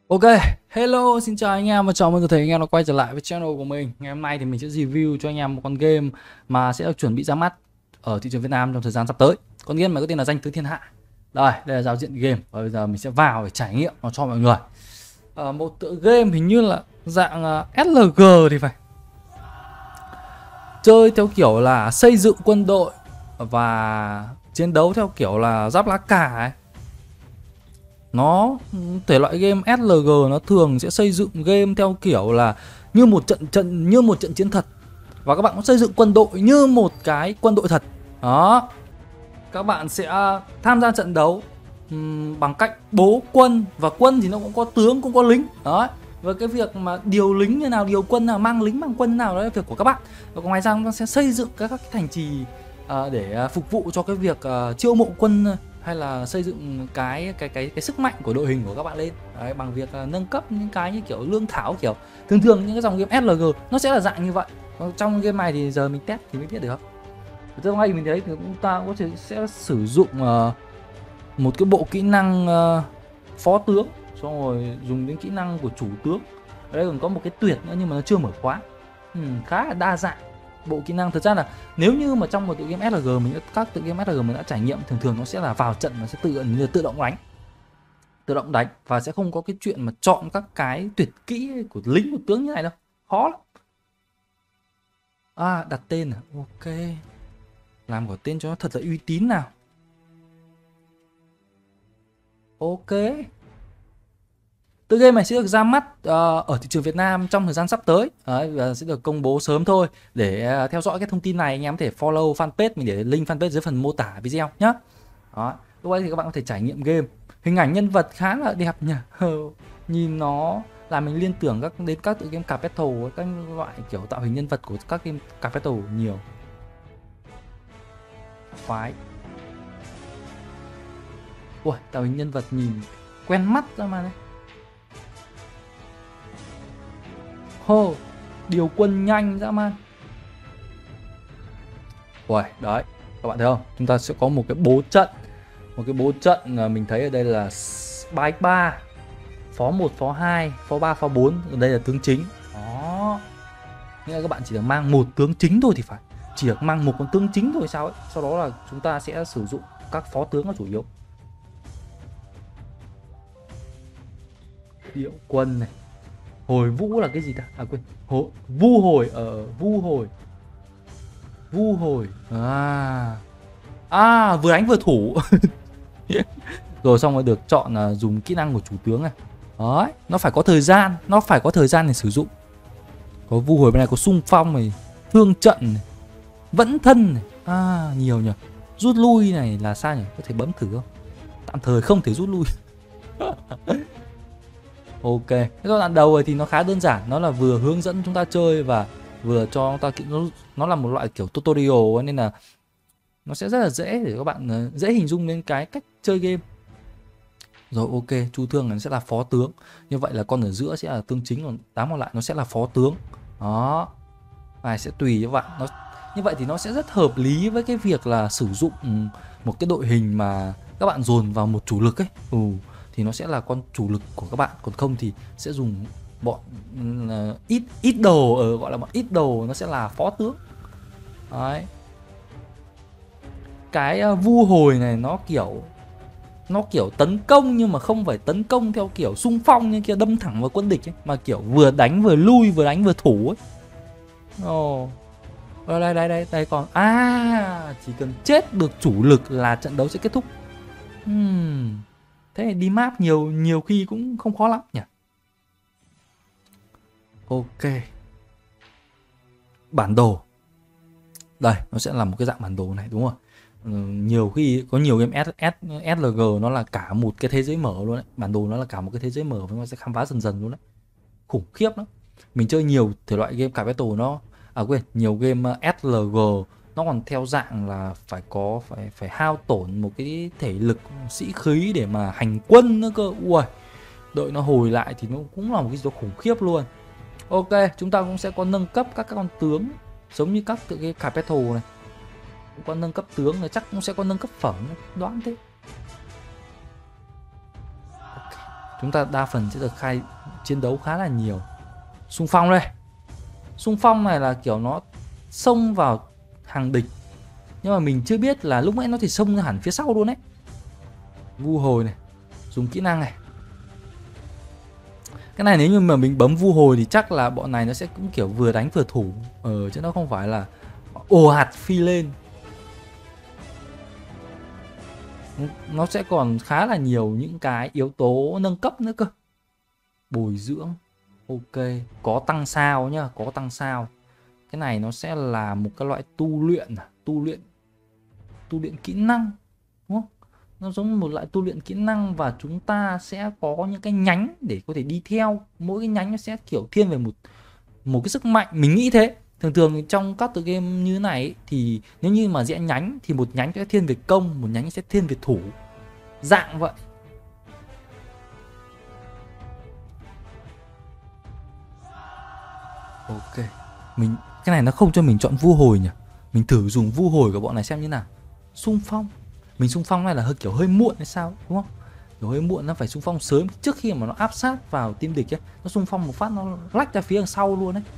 Ok, hello, xin chào anh em và chào mừng tất cả anh em đã quay trở lại với channel của mình. Ngày hôm nay thì mình sẽ review cho anh em một con game mà sẽ chuẩn bị ra mắt ở thị trường Việt Nam trong thời gian sắp tới. Con game này có tên là Danh Tướng Thiên Hạ. Đây là giao diện game và bây giờ mình sẽ vào để trải nghiệm nó cho mọi người. Một tựa game hình như là dạng SLG thì phải. Chơi theo kiểu là xây dựng quân đội và chiến đấu theo kiểu là giáp lá cà ấy. Nó thể loại game SLG nó thường sẽ xây dựng game theo kiểu là như một trận chiến thật, và các bạn cũng xây dựng quân đội như một cái quân đội thật. Đó, các bạn sẽ tham gia trận đấu bằng cách bố quân, và quân thì nó cũng có tướng cũng có lính. Đó, và cái việc mà điều lính như nào, điều quân nào, mang lính mang quân nào, đó là việc của các bạn. Và ngoài ra chúng ta sẽ xây dựng các cái thành trì để phục vụ cho cái việc chiêu mộ quân, hay là xây dựng cái sức mạnh của đội hình của các bạn lên. Đấy, bằng việc nâng cấp những cái như kiểu lương thảo, kiểu thường thường những cái dòng game SLG nó sẽ là dạng như vậy. Trong game này thì giờ mình test thì mới biết được. Trong này mình thấy thì chúng ta cũng có thể sẽ sử dụng một cái bộ kỹ năng phó tướng, xong rồi dùng đến kỹ năng của chủ tướng. Ở đây còn có một cái tuyệt nữa nhưng mà nó chưa mở khóa. Khá là đa dạng bộ kỹ năng. Thật ra là nếu như mà trong một tựa game SLG các tựa game SLG mình đã trải nghiệm, thường thường nó sẽ là vào trận nó sẽ tự động đánh và sẽ không có cái chuyện mà chọn các cái tuyệt kỹ của lính của tướng như này đâu, khó lắm. Đặt tên ok, làm có tên cho nó thật là uy tín nào. Ok, tựa game này sẽ được ra mắt ở thị trường Việt Nam trong thời gian sắp tới. Đấy, và sẽ được công bố sớm thôi. Để theo dõi cái thông tin này, anh em có thể follow fanpage mình, để link fanpage dưới phần mô tả video nhé. Đó, lúc ấy thì các bạn có thể trải nghiệm game. Hình ảnh nhân vật khá là đẹp nhỉ. Nhìn nó làm mình liên tưởng đến các tựa game Capital, các loại kiểu tạo hình nhân vật của các game Capital nhiều. Khoái. Ui, tạo hình nhân vật nhìn quen mắt ra mà đấy. Điều quân nhanh dã man. Ui, đấy, các bạn thấy không? Chúng ta sẽ có một cái bố trận. Một cái bố trận mình thấy ở đây là 3x3, phó 1, phó 2, phó 3, phó 4. Ở đây là tướng chính. Đó, nghĩa là các bạn chỉ được mang một tướng chính thôi thì phải. Chỉ được mang một con tướng chính thôi sao ấy. Sau đó là chúng ta sẽ sử dụng các phó tướng là chủ yếu. Điệu quân này. Hồi vũ là cái gì ta? Quên. Vu hồi ở vu hồi. Vừa đánh vừa thủ. Rồi xong rồi được chọn là dùng kỹ năng của chủ tướng này. Đấy, nó phải có thời gian để sử dụng. Có vu hồi bên này, có xung phong này, thương trận này, vẫn thân này. Nhiều nhỉ. Rút lui này là sao nhỉ? Có thể bấm thử không? Tạm thời không thể rút lui. Ok, cái đoạn đầu này thì nó khá đơn giản, nó là vừa hướng dẫn chúng ta chơi và vừa cho chúng ta nó là một loại kiểu tutorial, nên là nó sẽ rất là dễ để các bạn dễ hình dung đến cái cách chơi game. Rồi ok, Chu Thương này sẽ là phó tướng, như vậy là con ở giữa sẽ là tướng chính, còn 8 còn lại nó sẽ là phó tướng. Đó, này sẽ tùy các bạn. Như vậy thì nó sẽ rất hợp lý với cái việc là sử dụng một cái đội hình mà các bạn dồn vào một chủ lực ấy. Thì nó sẽ là con chủ lực của các bạn, còn không thì sẽ dùng bọn ít đồ, gọi là bọn ít đồ, nó sẽ là phó tướng. Đấy, cái vu hồi này nó kiểu tấn công, nhưng mà không phải tấn công theo kiểu xung phong như kia đâm thẳng vào quân địch ấy, mà kiểu vừa đánh vừa lui, vừa đánh vừa thủ ấy. Đây còn chỉ cần chết được chủ lực là trận đấu sẽ kết thúc. Thế đi map nhiều khi cũng không khó lắm nhỉ. Ok, bản đồ đây, nó sẽ là một cái dạng bản đồ này, đúng không? Nhiều khi có nhiều game SLG nó là cả một cái thế giới mở luôn đấy. Bản đồ nó là cả một cái thế giới mở, và nó sẽ khám phá dần dần luôn đấy. Khủng khiếp lắm. Mình chơi nhiều thể loại game Capital nhiều game SLG nó còn theo dạng là phải hao tổn một cái thể lực sĩ khí để mà hành quân nữa cơ. Ui, đợi nó hồi lại thì nó cũng là một cái gì đó khủng khiếp luôn. Ok, chúng ta cũng sẽ có nâng cấp các con tướng giống như các tựa game Capital này. Cũng có nâng cấp tướng này, chắc cũng sẽ có nâng cấp phẩm, đoán thế. Ok, chúng ta đa phần sẽ được khai chiến đấu khá là nhiều. Xung phong đây. Xung phong này là kiểu nó xông vào hàng địch, nhưng mà mình chưa biết là lúc nãy nó thì xông hẳn phía sau luôn đấy. Vu hồi này, dùng kỹ năng này. Cái này nếu như mà mình bấm vu hồi thì chắc là bọn này nó sẽ cũng kiểu vừa đánh vừa thủ, chứ nó không phải là ồ ạt phi lên. Nó sẽ còn khá là nhiều những cái yếu tố nâng cấp nữa cơ. Bồi dưỡng, ok, có tăng sao nhá, có tăng sao. Cái này nó sẽ là một cái loại tu luyện kỹ năng, đúng không? Nó giống như một loại tu luyện kỹ năng, và chúng ta sẽ có những cái nhánh để có thể đi theo. Mỗi cái nhánh nó sẽ kiểu thiên về một cái sức mạnh, mình nghĩ thế. Thường trong các tựa game như thế này ấy, thì nếu như mà rẽ nhánh thì một nhánh sẽ thiên về công, một nhánh sẽ thiên về thủ, dạng vậy. Ok, cái này nó không cho mình chọn vu hồi nhỉ. Mình thử dùng vu hồi của bọn này xem như nào. Xung phong, mình xung phong này là hơi muộn hay sao, đúng không? Kiểu hơi muộn, nó phải xung phong sớm trước khi mà nó áp sát vào team địch ấy. Nó xung phong một phát nó lách ra phía đằng sau luôn đấy.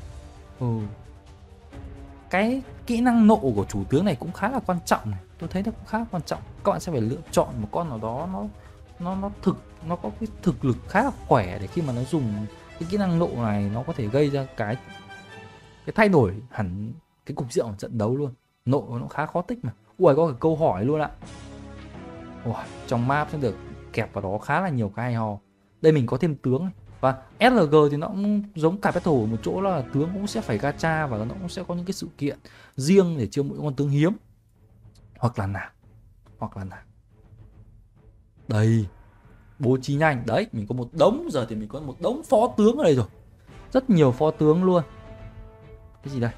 Cái kỹ năng nộ của chủ tướng này cũng khá là quan trọng này. Tôi thấy nó cũng khá là quan trọng. Các bạn sẽ phải lựa chọn một con nào đó nó có cái thực lực khá là khỏe, để khi mà nó dùng cái kỹ năng nộ này nó có thể gây ra cái thay đổi hẳn cái cục diện của trận đấu luôn. Nộ nó khá khó tích mà. Ui, có cả câu hỏi luôn ạ. Ui, trong map sẽ được kẹp vào đó khá là nhiều cái hay ho. Đây mình có thêm tướng này. Và SLG thì nó cũng giống cả Battle ở một chỗ là tướng cũng sẽ phải gacha, và nó cũng sẽ có những cái sự kiện riêng để chiêu mỗi con tướng hiếm. Hoặc là nào. Đây, bố trí nhanh. Đấy, mình có một đống, giờ thì mình có một đống phó tướng ở đây rồi. Rất nhiều phó tướng luôn. Cái gì đây?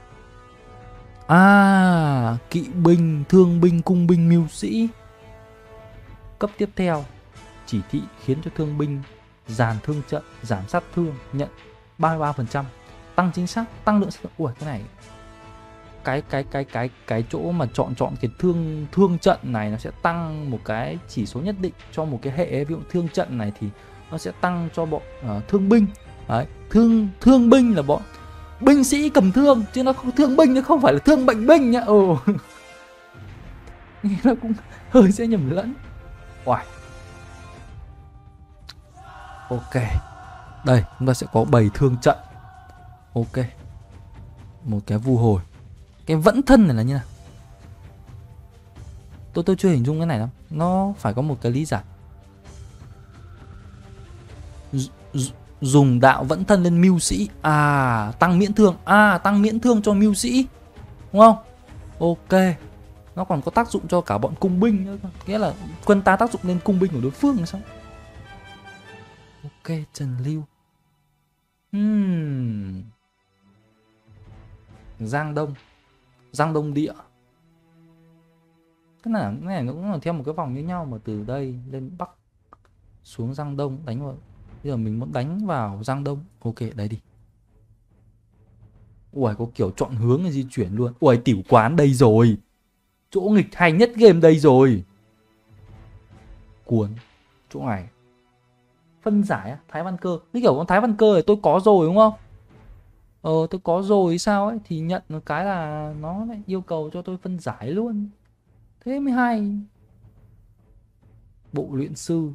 À, kỵ binh, thương binh, cung binh, mưu sĩ. Cấp tiếp theo, chỉ thị khiến cho thương binh dàn thương trận, giảm sát thương, nhận 33%, tăng chính xác, tăng lượng sát thương. Ui, cái này cái chỗ mà chọn cái thương trận này nó sẽ tăng một cái chỉ số nhất định cho một cái hệ. Ví dụ thương trận này thì nó sẽ tăng cho bọn thương binh. Đấy, thương binh là bọn binh sĩ cầm thương, chứ nó không, thương binh nó không phải là thương bệnh binh nhá. Nó cũng hơi sẽ nhầm lẫn. Uầy. Ok, đây chúng ta sẽ có 7 thương trận. Ok, một cái vu hồi. Cái vẫn thân này là như nào? Tôi chưa hình dung cái này lắm. Nó phải có một cái lý giải. Dùng đạo vẫn thân lên mưu sĩ. À, tăng miễn thương. À, tăng miễn thương cho mưu sĩ, đúng không? Ok. Nó còn có tác dụng cho cả bọn cung binh nữa. Nghĩa là quân ta tác dụng lên cung binh của đối phương hay sao? Ok, Trần Lưu. Giang Đông Địa. Cái này nó cũng là theo một cái vòng như nhau, mà từ đây lên Bắc xuống Giang Đông đánh vào. Bây giờ mình muốn đánh vào Giang Đông. Ok, đây đi. Ui, có kiểu chọn hướng để di chuyển luôn. Ui, tiểu quán đây rồi. Chỗ nghịch hay nhất game đây rồi. Cuốn. Chỗ này. Phân giải á, Thái Văn Cơ. Cái kiểu con Thái Văn Cơ này tôi có rồi đúng không? Tôi có rồi sao ấy. Thì nhận một cái là nó lại yêu cầu cho tôi phân giải luôn. Thế mới hay. Bộ luyện sư.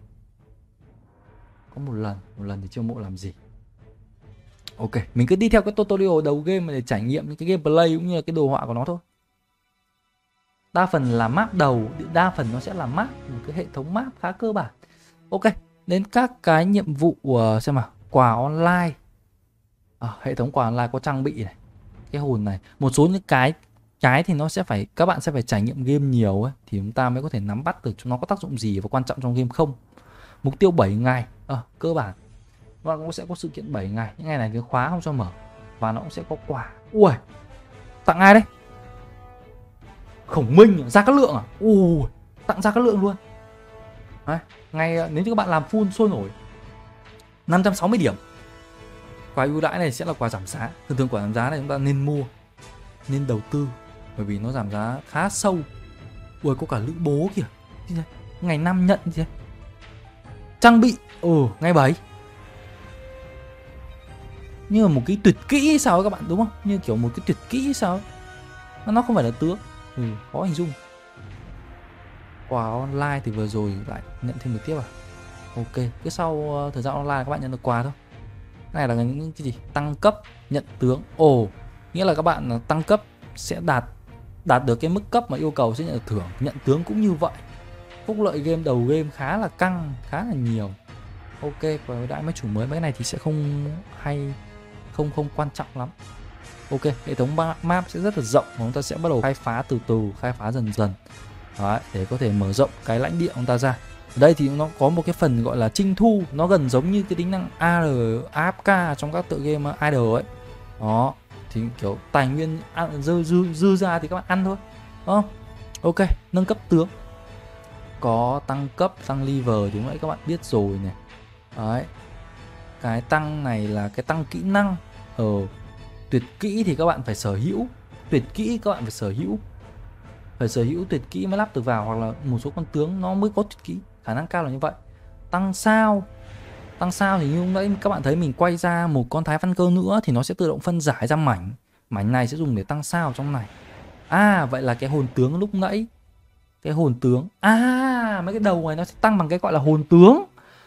Có một lần thì chiêu mộ làm gì. Ok, mình cứ đi theo cái tutorial đầu game để trải nghiệm những cái gameplay cũng như là cái đồ họa của nó thôi. Đa phần là map đầu, đa phần nó sẽ là map, một cái hệ thống map khá cơ bản. Ok, đến các cái nhiệm vụ xem nào, quà online. Hệ thống quà online có trang bị này, cái hồn này, một số những cái thì nó sẽ phải, các bạn sẽ phải trải nghiệm game nhiều ấy, thì chúng ta mới có thể nắm bắt được chúng nó có tác dụng gì và quan trọng trong game không. Mục tiêu 7 ngày, cơ bản. Và cũng sẽ có sự kiện 7 ngày, những ngày này cái khóa không cho mở. Và nó cũng sẽ có quà. Ui, tặng ai đấy? Khổng Minh, Gia Cát Lượng à? Tặng Gia Cát Lượng luôn. Đấy, ngay nếu như các bạn làm full sôi nổi 560 điểm. Quà ưu đãi này sẽ là quà giảm giá. Thường quà giảm giá này chúng ta nên mua, nên đầu tư, bởi vì nó giảm giá khá sâu. Ui, có cả lữ bố kìa. Ngày 5 nhận gì đấy. Trang bị ngay 7. Như là một cái tuyệt kỹ hay sao ấy các bạn, đúng không? Như kiểu một cái tuyệt kỹ hay sao ấy. Nó không phải là tướng. Khó hình dung. Quà online thì vừa rồi lại nhận thêm được tiếp à? Ok, cứ sau thời gian online các bạn nhận được quà thôi. Cái này là những cái gì? Tăng cấp, nhận tướng. Nghĩa là các bạn tăng cấp sẽ đạt được cái mức cấp mà yêu cầu sẽ nhận được thưởng. Nhận tướng cũng như vậy. Phúc lợi game đầu game khá là căng, khá là nhiều. Ok, và đã mấy chủ mới mấy cái này thì sẽ không hay, không quan trọng lắm. Ok, hệ thống map sẽ rất là rộng, chúng ta sẽ bắt đầu khai phá từ từ, khai phá dần dần. Đấy, để có thể mở rộng cái lãnh địa của chúng ta ra. Ở đây thì nó có một cái phần gọi là trinh thu, nó gần giống như cái tính năng AFK trong các tựa game idle ấy. Đó, thì kiểu tài nguyên dư ra thì các bạn ăn thôi. Đó. Ok, nâng cấp tướng. Có tăng cấp, tăng level thì nãy các bạn biết rồi này. Đấy. Cái tăng này là cái tăng kỹ năng. Tuyệt kỹ thì các bạn phải sở hữu. Tuyệt kỹ các bạn phải sở hữu. Phải sở hữu tuyệt kỹ mới lắp được vào, hoặc là một số con tướng nó mới có tuyệt kỹ, khả năng cao là như vậy. Tăng sao thì như lúc nãy các bạn thấy mình quay ra một con thái văn cơ nữa thì nó sẽ tự động phân giải ra mảnh. Mảnh này sẽ dùng để tăng sao trong này. Vậy là cái hồn tướng lúc nãy, cái hồn tướng, mấy cái đầu này nó sẽ tăng bằng cái gọi là hồn tướng.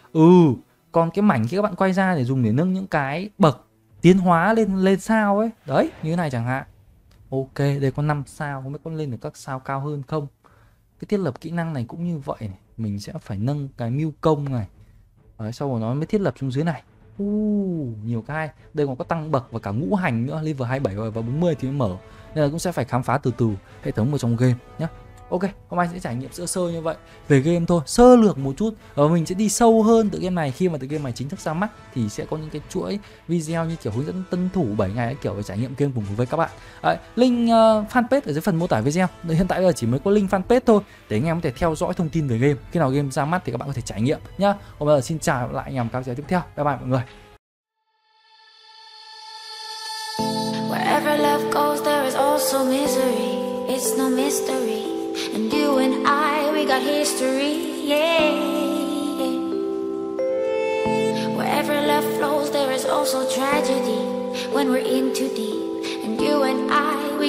Còn cái mảnh khi các bạn quay ra để dùng để nâng những cái bậc tiến hóa lên sao ấy. Đấy, như thế này chẳng hạn. Ok, đây có 5 sao, không biết có lên được các sao cao hơn không. Cái thiết lập kỹ năng này cũng như vậy này. Mình sẽ phải nâng cái mưu công này. Đấy, sau rồi nó mới thiết lập xuống dưới này. Nhiều cái hay. Đây còn có tăng bậc và cả ngũ hành nữa, level 27 và 40 thì mới mở. Nên là cũng sẽ phải khám phá từ từ hệ thống ở trong game nhé. Ok, hôm nay sẽ trải nghiệm sơ sơ như vậy về game thôi, sơ lược một chút. Và mình sẽ đi sâu hơn tựa game này khi mà tựa game này chính thức ra mắt thì sẽ có những cái chuỗi video như kiểu hướng dẫn tân thủ 7 ngày kiểu để trải nghiệm game cùng với các bạn. Link fanpage ở dưới phần mô tả video. Hiện tại bây giờ chỉ mới có link fanpage thôi để anh em có thể theo dõi thông tin về game. Khi nào game ra mắt thì các bạn có thể trải nghiệm nhá. Còn bây giờ xin chào lại anh em các video tiếp theo. Bye bye mọi người. Wherever love goes, there is also misery. It's no mystery. And you and I, we got history, yeah. Wherever love flows, there is also tragedy when we're in too deep. And you and I